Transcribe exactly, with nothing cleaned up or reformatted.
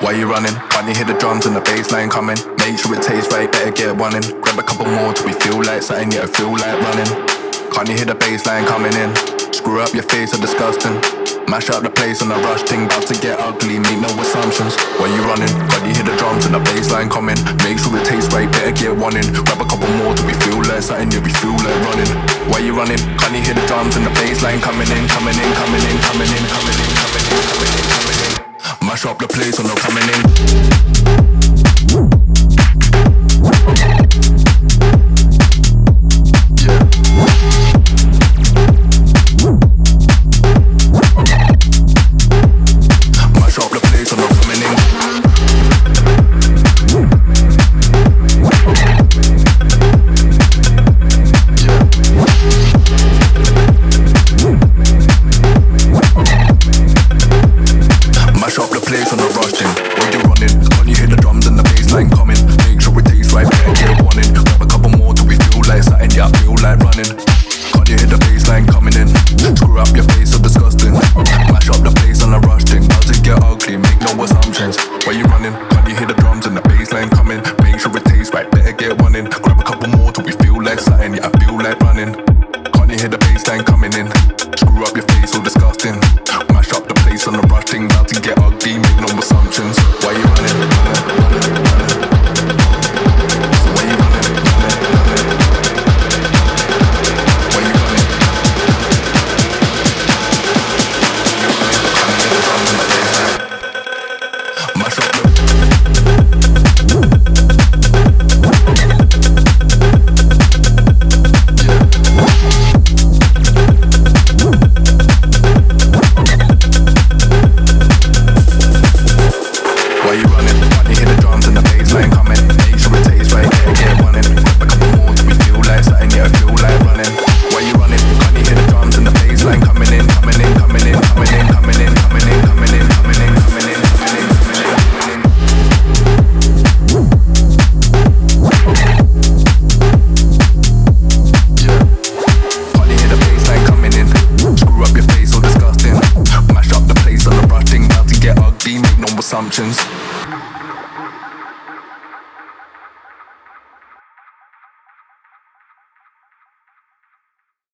Why you running? Can't you hear the drums and the bass line coming? Make sure it tastes right, better get one in. Grab a couple more till we feel like something, yeah, I feel like running. Can't you hear the bass line coming in? Screw up your face, so disgusting. Mash up the place on a rush thing, about to get ugly, make no assumptions. Why you running? Can't you hear the drums and the bass line coming? Make sure it tastes right, better get one in. Grab a couple more till we feel like something, yeah, we feel like running. Why you running? Can't you hear the drums and the bass line coming in, coming in, coming in, coming in, coming in, coming in, coming in, coming in. Mash up the place on the coming in. Assumptions.